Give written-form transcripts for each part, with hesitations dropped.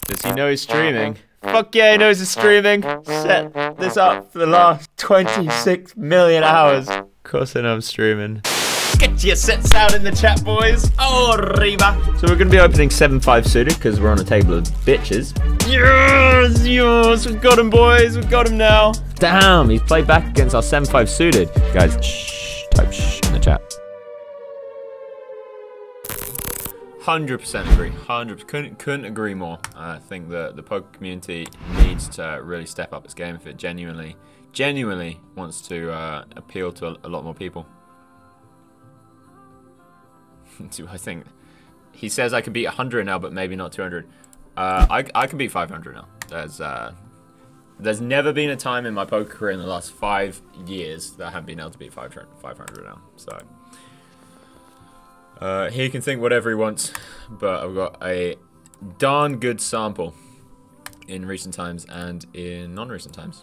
Does he know he's streaming? Fuck yeah, he knows he's streaming. Set this up for the last 26 million hours. Of course I know I'm streaming. Get your sets out in the chat, boys. Oh, Reba. So we're going to be opening 7-5 suited because we're on a table of bitches. Yes, yes. We've got him, boys. We've got him now. Damn, he's played back against our 7-5 suited. Guys, shh. Type shh in the chat. 100% agree. 100%. Couldn't agree more. I think the poker community needs to really step up its game if it genuinely wants to appeal to a lot more people. I think he says I can beat 100 now, but maybe not 200. I can beat 500 now. There's never been a time in my poker career in the last 5 years that I haven't been able to beat 500 now. So he can think whatever he wants, but I've got a darn good sample in recent times and in non-recent times.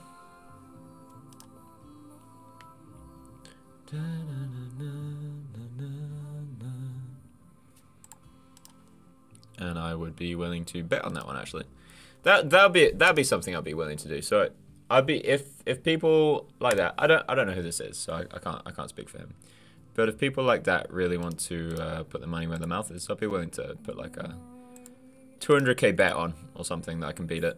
And I would be willing to bet on that one, actually. That'd be something I'd be willing to do. So I'd be if people like that. I don't know who this is, so I can't speak for him. But if people like that really want to put their money where their mouth is, I'd be willing to put like a 200k bet on or something that I can beat it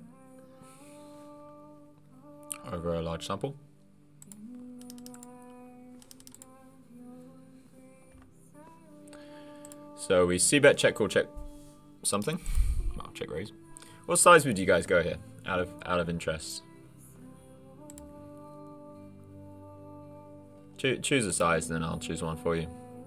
over a large sample. So we c-bet, check, call, check something. Oh, check raise. What size would you guys go here? Out of interest. Choose a size, then I'll choose one for you.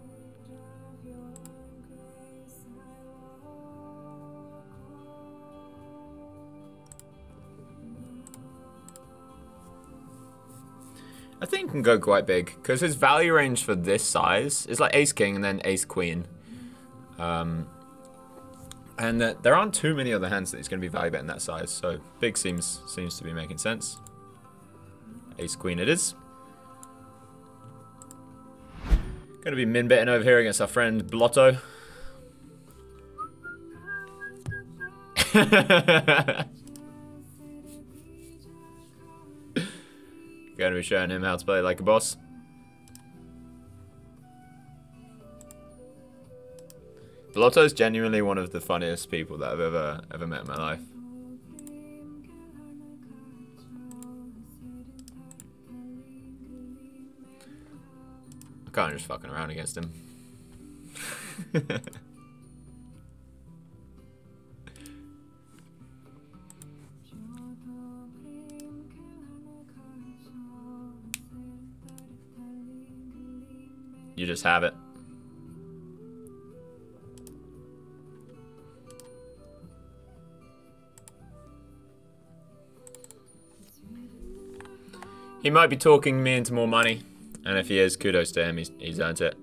I think you can go quite big because his value range for this size is like ace king and then ace queen. And there aren't too many other hands that he's going to be value betting that size, so big seems to be making sense. Ace queen it is. Going to be min betting over here against our friend Blotto. Going to be showing him how to play like a boss. Blotto's genuinely one of the funniest people that I've ever met in my life. I can't just fucking around against him. You just have it. He might be talking me into more money, and if he is, kudos to him, he's earned it.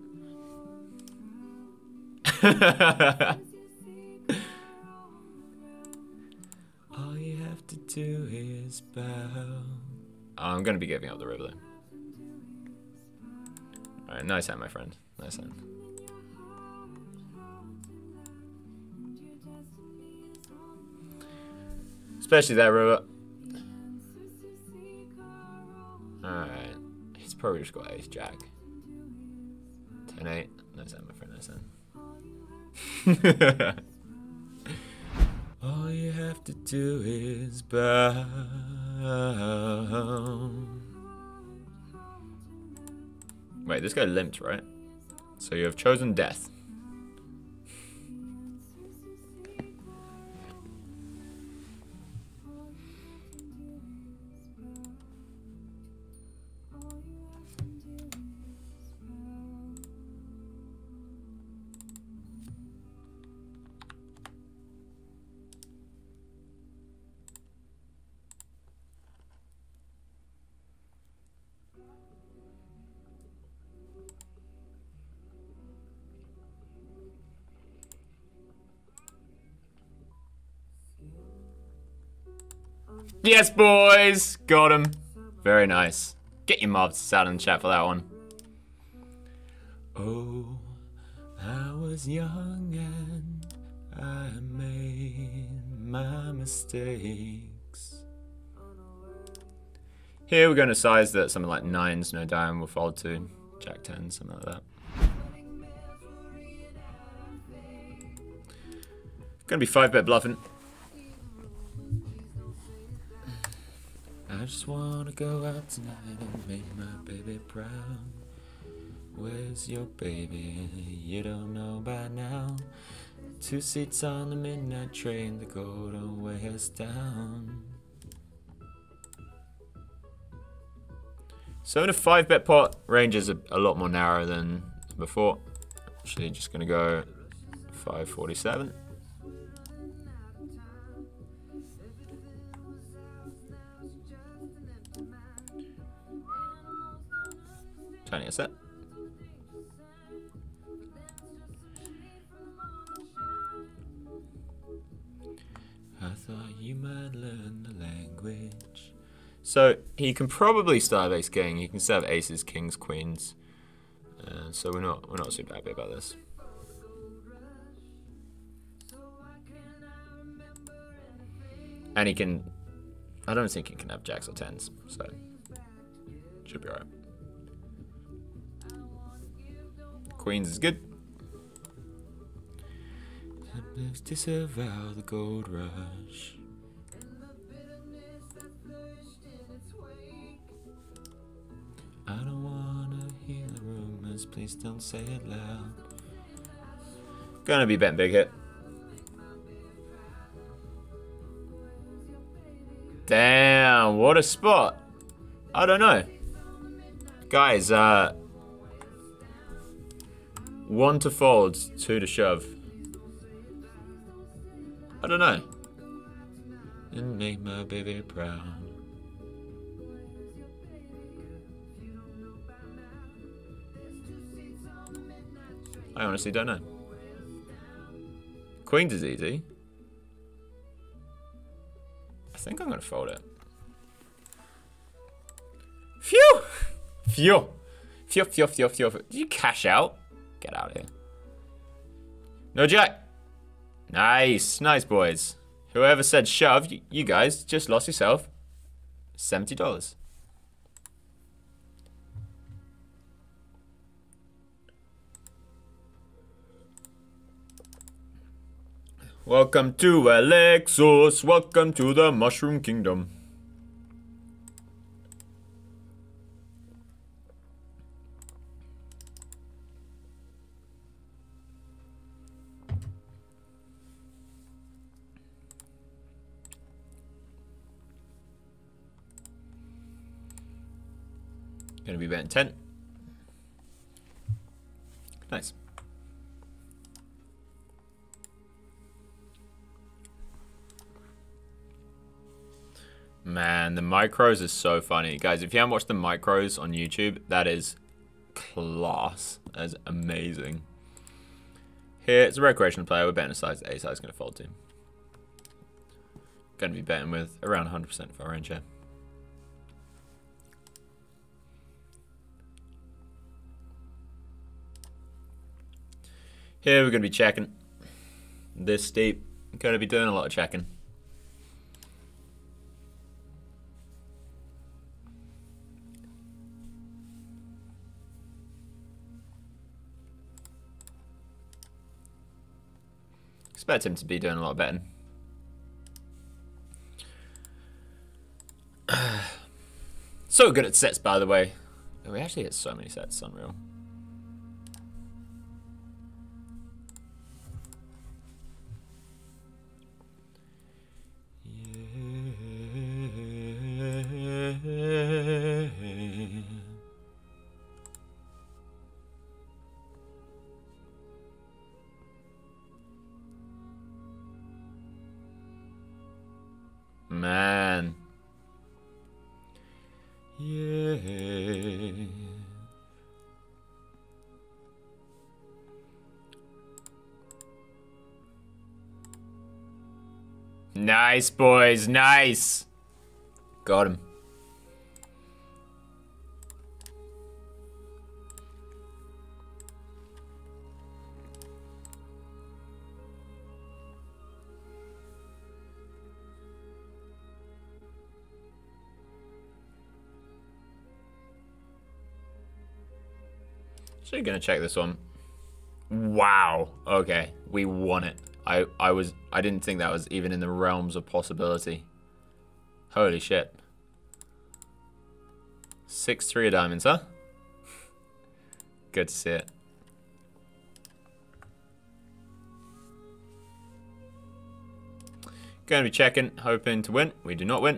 All you have to do is bow. Oh, I'm going to be giving up the river though. Alright, nice hand, my friend. Nice hand. Especially that river. Alright. He's probably just got ace jack. 10-8. Nice hand, my friend. Nice hand. All you have to do is bow. Wait, this guy limped, right? So you have chosen death. Yes, boys! Got him. Very nice. Get your mobs out in the chat for that one. Oh, I was young and I made my mistakes. Here we're going to size that something like 9s, no diamond will fold to. Jack 10, something like that. Gonna be 5-bet bluffing. I just wanna go out tonight and make my baby proud. Where's your baby? You don't know by now. 2 seats on the midnight train, the golden way us down. So in a 5-bet pot, range is a lot more narrow than before. Actually, just gonna go 547. A set. I thought you might learn the language. So he can probably start ace king. He can serve aces, kings, queens. So we're not super happy about this. And he can. I don't think he can have jacks or tens. So should be alright. Queens is good. Disavow the gold rush. I don't wanna hear the rumors, please don't say it loud. Gonna be betting big hit. Damn, what a spot. I don't know. Guys, 1 to fold, 2 to shove. I don't know. And make my baby proud. I honestly don't know. Queens is easy. I think I'm gonna fold it. Phew! Phew! Phew, phew, phew, phew. Did you cash out? Get out of here. No jack. Nice. Nice, boys. Whoever said shove, you guys just lost yourself $70. Welcome to Alexos. Welcome to the Mushroom Kingdom. Gonna be betting 10. Nice. Man, the micros are so funny. Guys, if you haven't watched the micros on YouTube, that is class. That is amazing. Here, it's a recreational player. We're betting a size that A size is going to fold to. Going to be betting with around 100% of our range here. Here we're going to be checking. This deep. Going to be doing a lot of checking. Expect him to be doing a lot of betting. So good at sets, by the way. We actually hit so many sets, it's unreal. Man. Yeah. Nice, boys. Nice. Got him. Actually gonna check this one. Wow. Okay, we won it. I didn't think that was even in the realms of possibility. Holy shit. 6-3 of diamonds, huh? Good to see it. Going to be checking, hoping to win. We do not win.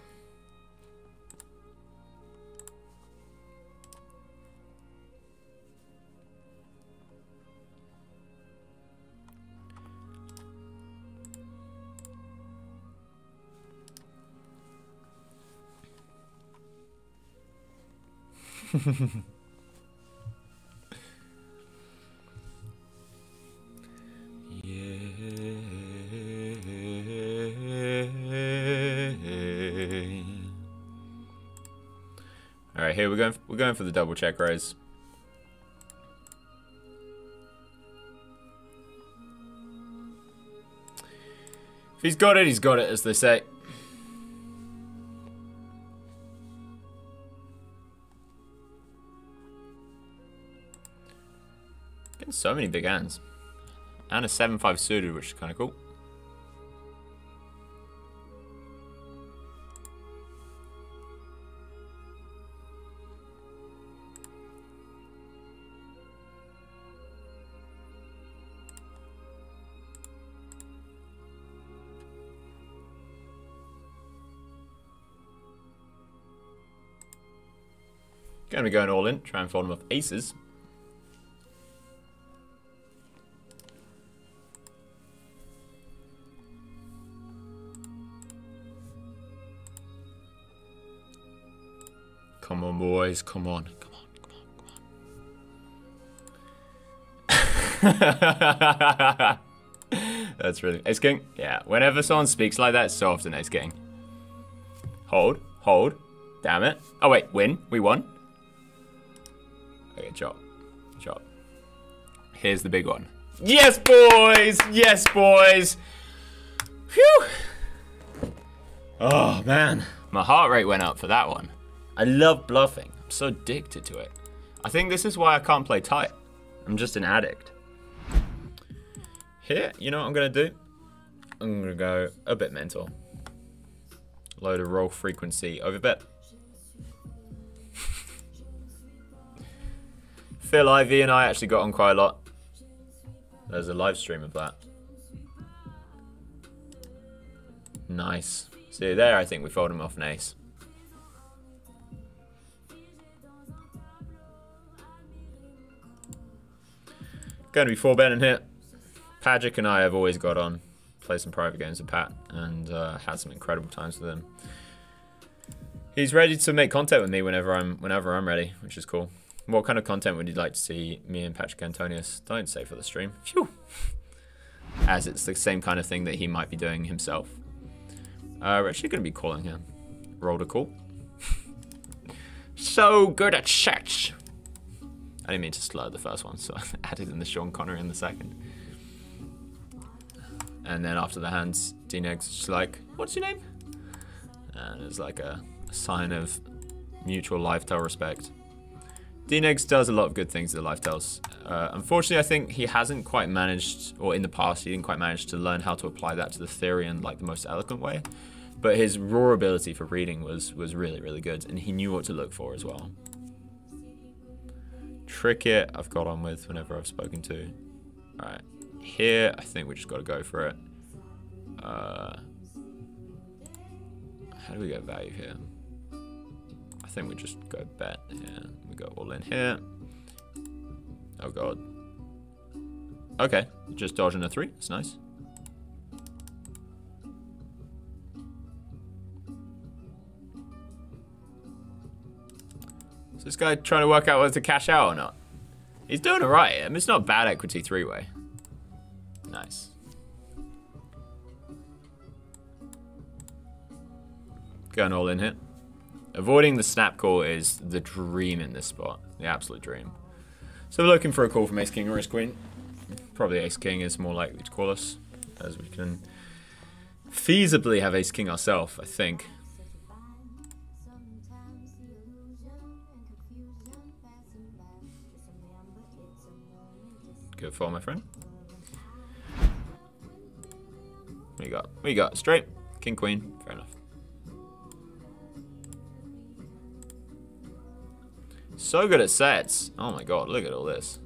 All right, here we're going for the double check raise. If he's got it, as they say. Getting so many big hands. And a 7-5 suited, which is kind of cool. Gonna be going all in, try and fold him off aces. Come on, boys, come on, come on, come on. That's really... Ace King? Yeah, whenever someone speaks like that, it's so often Ace King. Hold, hold. Damn it. Oh wait, win, we won. Okay, chop. Chop. Here's the big one. Yes, boys! Yes, boys! Phew! Oh, man. My heart rate went up for that one. I love bluffing. I'm so addicted to it. I think this is why I can't play tight. I'm just an addict. Here, you know what I'm going to do? I'm going to go a bit mental. Load of roll frequency over bet. Phil Ivy and I actually got on quite a lot. There's a live stream of that. Nice. See there, I think we fold him off an ace. Going to be 4-betting here. Pagic and I have always got on. Played some private games with Pat and had some incredible times with him. He's ready to make content with me whenever I'm ready, which is cool. What kind of content would you like to see me and Patrick Antonius? Don't say for the stream. Phew. As it's the same kind of thing that he might be doing himself. We're actually going to be calling him. Rolled a call. So good at church. I didn't mean to slur the first one, so I added in the Sean Connery in the second. And then after the hands, D-Neg's just like, what's your name? And it's like a sign of mutual lifetime respect. D-Negs does a lot of good things to the Lifetails. Unfortunately, I think he hasn't quite managed, or in the past, he didn't quite manage to learn how to apply that to the theory in like the most eloquent way. But his raw ability for reading was really, really good, and he knew what to look for as well. Trickett, I've got on with whenever I've spoken to. All right, here, I think we just got to go for it. How do we get value here? I think we just go bet here. We go all in here. Oh god. Okay, just dodging a 3. That's nice. Is this guy trying to work out whether to cash out or not? He's doing alright. I mean, it's not bad equity 3-way. Nice. Going all in here. Avoiding the snap call is the dream in this spot. The absolute dream. So we're looking for a call from Ace King or Ace Queen. Probably Ace King is more likely to call us, as we can feasibly have Ace King ourselves, I think. Good for my friend. What you got? What you got? Straight? King, queen. Fair enough. So good at sets. Oh my god, look at all this.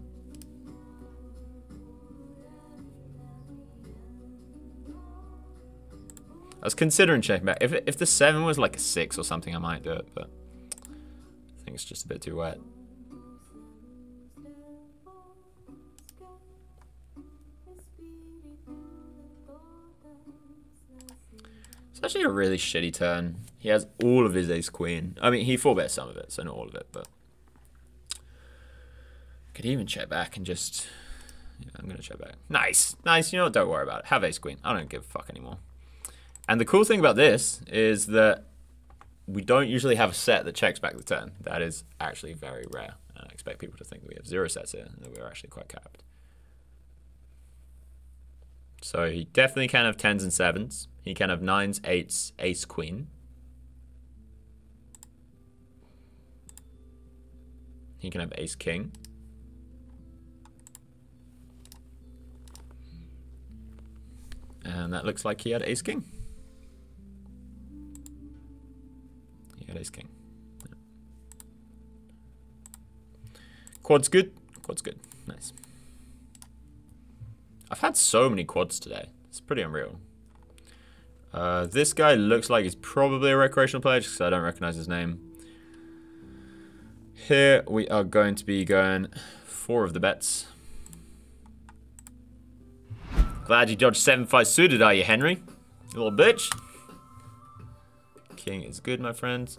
I was considering checking back. If the 7 was like a 6 or something, I might do it, but I think it's just a bit too wet. It's actually a really shitty turn. He has all of his ace queen. I mean, he 4-bet some of it, so not all of it, but could even check back and just... Yeah, I'm going to check back. Nice. Nice. You know what? Don't worry about it. Have ace queen. I don't give a fuck anymore. And the cool thing about this is that we don't usually have a set that checks back the turn. That is actually very rare. I expect people to think that we have 0 sets here, and that we're actually quite capped. So he definitely can have 10s and 7s. He can have 9s, 8s, ace, queen. He can have ace, king. And that looks like he had ace, king. He had ace, king. Yeah. Quad's good. Quad's good. Nice. I've had so many quads today. It's pretty unreal. This guy looks like he's probably a recreational player just because I don't recognize his name. Here we are going to be going 4 of the bets. Glad you dodged 7-5 suited, are you, Henry? You little bitch. King is good, my friends.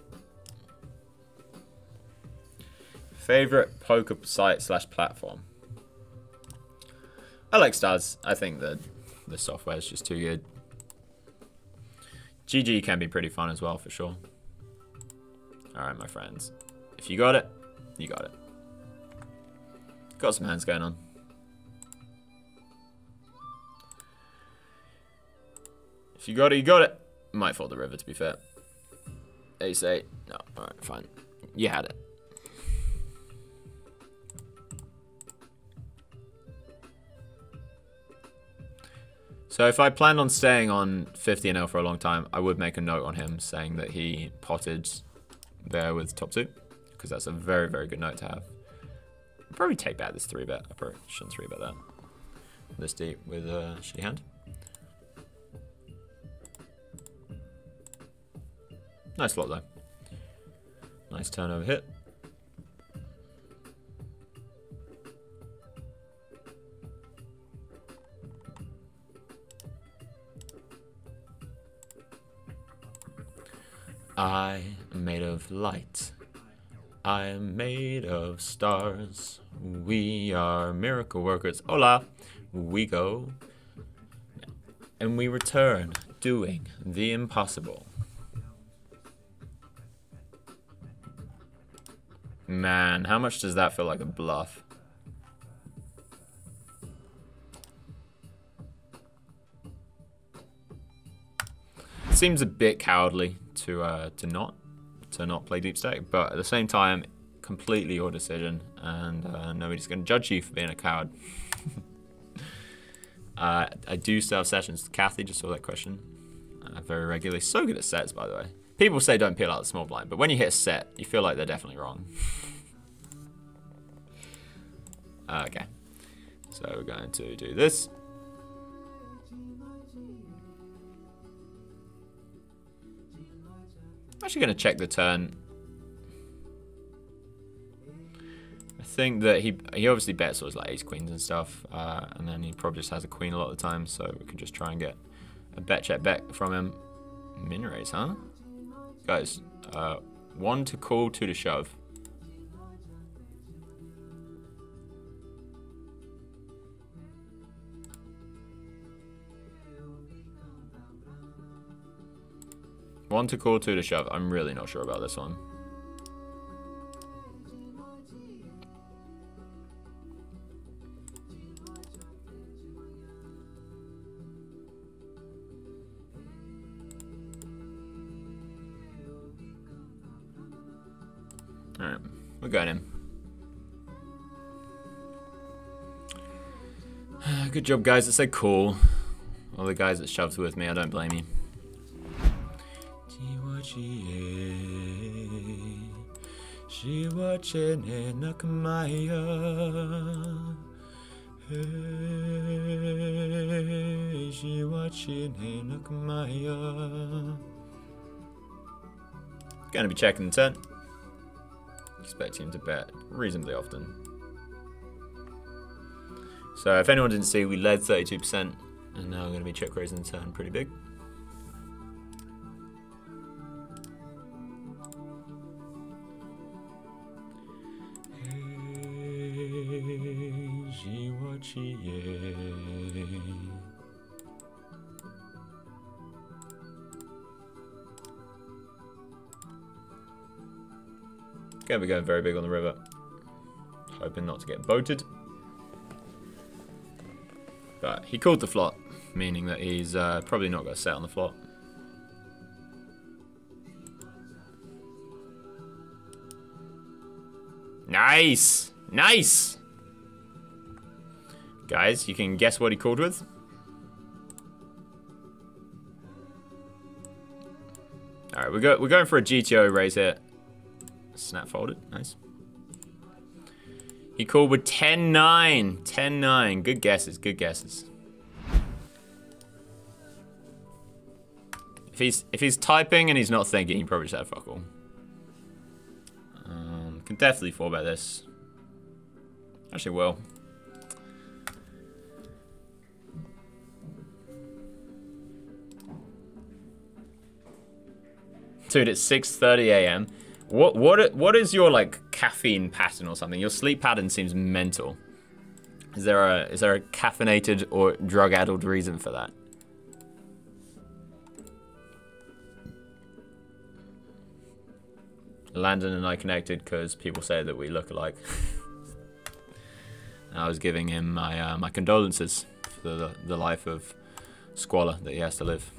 Favorite poker site / platform? I like Stars. I think that the software is just too good. GG can be pretty fun as well, for sure. Alright, my friends. If you got it, you got it. Got some hands going on. If you got it, you got it. Might fold the river, to be fair. Ace 8. No, alright, fine. You had it. So if I planned on staying on 50NL for a long time, I would make a note on him saying that he potted there with top 2. Because that's a very, very good note to have. I'd probably take back this 3-bet. I probably shouldn't 3-bet that. This deep with a shitty hand. Nice flop though. Nice turnover hit. I am made of light. I am made of stars. We are miracle workers. Hola. We go. And we return doing the impossible. Man, how much does that feel like a bluff? It seems a bit cowardly to not play deep stack, but at the same time, completely your decision, and nobody's going to judge you for being a coward. I do still have sessions. Kathy just saw that question very regularly. So good at sets, by the way. People say don't peel out the small blind, but when you hit a set, you feel like they're definitely wrong. Okay, so we're going to do this. I'm actually going to check the turn. I think that he obviously bets always like ace queens and stuff, and then he probably just has a queen a lot of the time, so we can just try and get a bet check back from him. Min raise, huh? Guys, 1 to call, 2 to shove. One to call, 2 to shove. I'm really not sure about this one. Alright, we're going in. Good job, guys that said cool. All the guys that shoved with me, I don't blame you. Gonna be checking the turn. Expect him to bet reasonably often. So if anyone didn't see, we led 32%, and now we're going to be check raising the turn pretty big. Gonna be going very big on the river. Hoping not to get boated. But he called the flop, meaning that he's probably not going to set on the flop. Nice! Nice! Guys, you can guess what he called with? Alright, we're going for a GTO raise here. Snap folded, nice. He called with 10-9. 10-9. Good guesses, good guesses. If he's typing and he's not thinking, he probably just had fuck all. Can definitely 4-bet this. Actually will. Dude, it's 6:30 AM. What is your like caffeine pattern or something? Your sleep pattern seems mental. Is there a caffeinated or drug-addled reason for that? Landon and I connected because people say that we look alike. I was giving him my my condolences for the life of squalor that he has to live.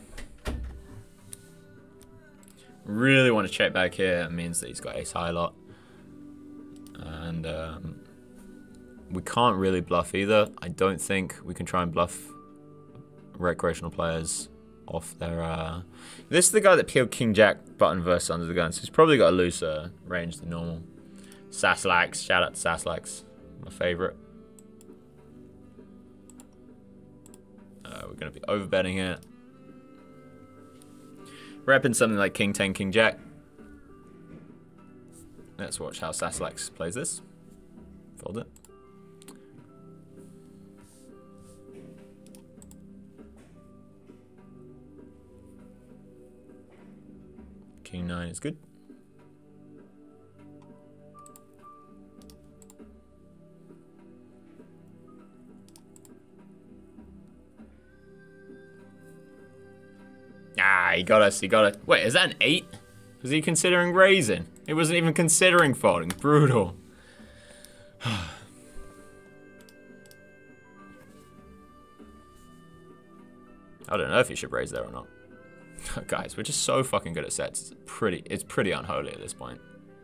Really want to check back here. It means that he's got ace high a lot. And we can't really bluff either. I don't think we can try and bluff recreational players off their... This is the guy that peeled King Jack button versus under the gun, so he's probably got a looser range than normal. Saslax, shout out to Saslax, my favorite. We're going to be overbetting here. Repping something like King 10, King Jack. Let's watch how Saslax plays this. Fold it. King 9 is good. Ah, he got us, he got it. Wait, is that an 8? Was he considering raising? He wasn't even considering folding. Brutal. I don't know if he should raise there or not. Guys, we're just so fucking good at sets. It's pretty unholy at this point.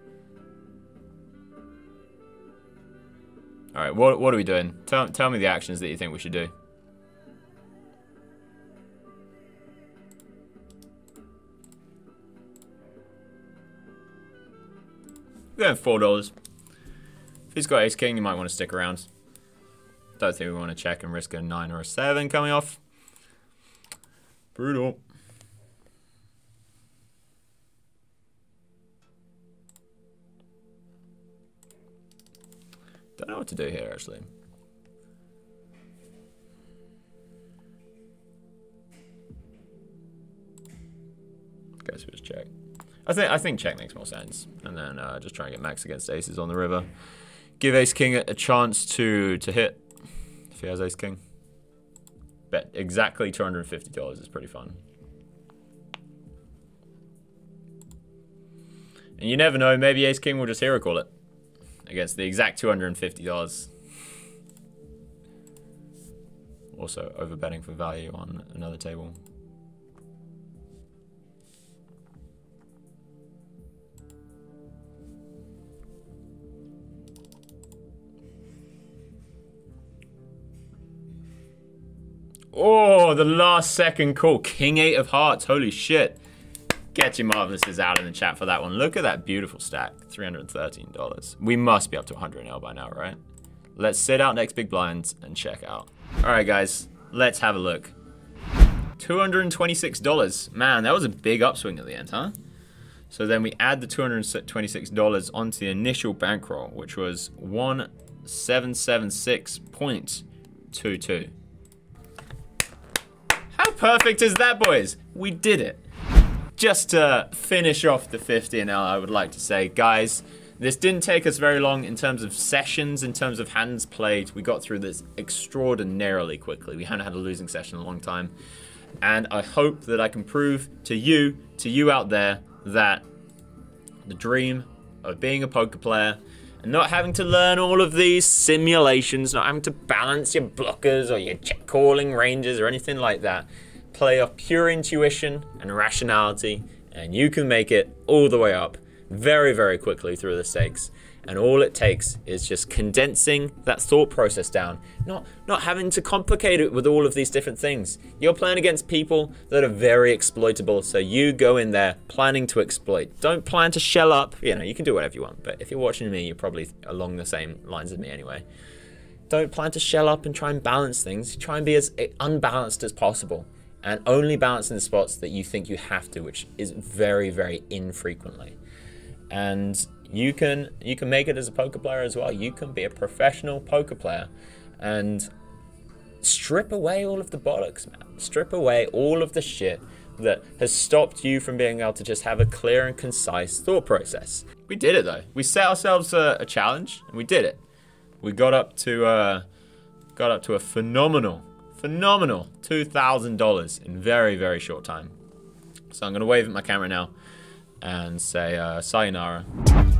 Alright, what are we doing? Tell me the actions that you think we should do. We're going $4. If he's got ace king, you might want to stick around. Don't think we want to check and risk a 9 or a 7 coming off. Brutal. Don't know what to do here, actually. Guess we just check. I think check makes more sense, and then just try and get max against aces on the river. Give ace king a chance to hit if he has ace king. Bet exactly $250 is pretty fun. And you never know, maybe ace king will just hero call it against the exact $250. Also overbetting for value on another table. Oh, the last second call. King 8 of hearts. Holy shit. Get your marvelouses out in the chat for that one. Look at that beautiful stack. $313. We must be up to 100 now by now, right? Let's sit out next big blinds and check out. All right, guys. Let's have a look. $226. Man, that was a big upswing at the end, huh? So then we add the $226 onto the initial bankroll, which was 1776.22. How perfect is that, boys? We did it. Just to finish off the 50 NL, I would like to say, guys, this didn't take us very long in terms of sessions, in terms of hands played. We got through this extraordinarily quickly. We hadn't had a losing session in a long time. And I hope that I can prove to you out there, that the dream of being a poker player and not having to learn all of these simulations, not having to balance your blockers or your check calling ranges or anything like that, play off pure intuition and rationality, and you can make it all the way up very, very quickly through the stakes. And all it takes is just condensing that thought process down, not having to complicate it with all of these different things. You're playing against people that are very exploitable, so you go in there planning to exploit. Don't plan to shell up. You know, you can do whatever you want, but if you're watching me, you're probably along the same lines as me anyway. Don't plan to shell up and try and balance things. Try and be as unbalanced as possible, and only balance in the spots that you think you have to, which is very, very infrequently. And you can make it as a poker player as well. You can be a professional poker player and strip away all of the bollocks, man. Strip away all of the shit that has stopped you from being able to just have a clear and concise thought process. We did it though. We set ourselves a challenge and we did it. We got up to a phenomenal $2,000 in very, very short time. So I'm gonna wave at my camera now and say sayonara.